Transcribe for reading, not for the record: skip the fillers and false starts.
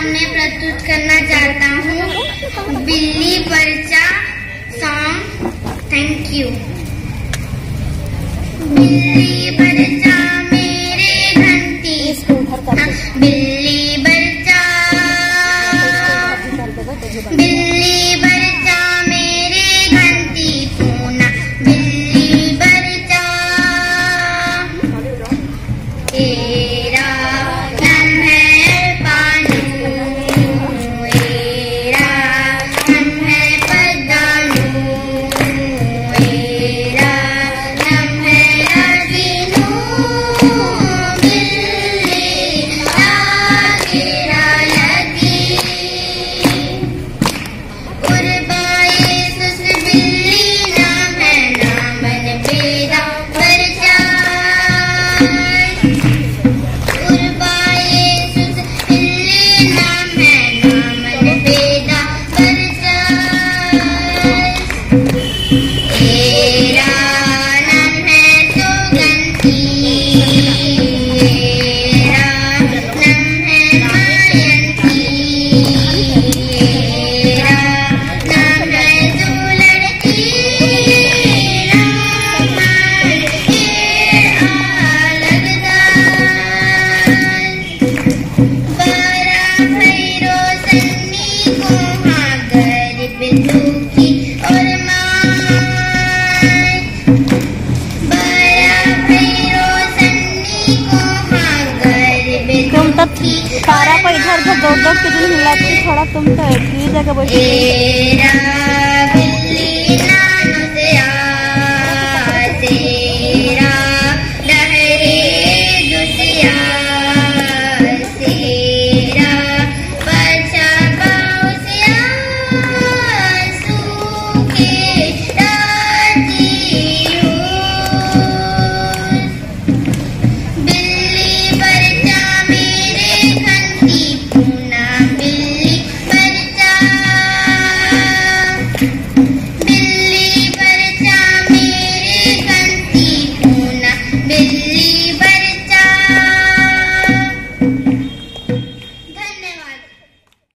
सामने प्रस्तुत करना चाहता हूँ बिल्ली बच्चा सॉन्ग। Thank you. बिल्ली बच्चा मेरे घंटी, बिल्ली बच्चा, बिल्ली बच्चा मेरे घंटी पूना, बिल्ली बच्चा तेरा नाम है पानू, तेरा नाम है पदानू, तेरा नाम है रजीनू, बिल्ली तेरा लगी उर्बाए सुस बिल्ली नाम है नामन बेदा बरचा, उर्बाए सुस बिल्ली नाम है नामन बेदा बरचा, तेरा नाम है सुगंधी, तेरा नाम है मायंती, तेरा नाम है दुलड़ती, रामन तेरा लगदा, बड़ा भैरो सन्नी को हाँ गरीब दुखी और माय, बड़ा भैरो सन्नी को हाँ गरीब तुम तो दुखी सारा को इधर उधर दौड़ दौड़ के दिन हिलाती, थोड़ा तुम तो एक ही जगह बैठी। तेरा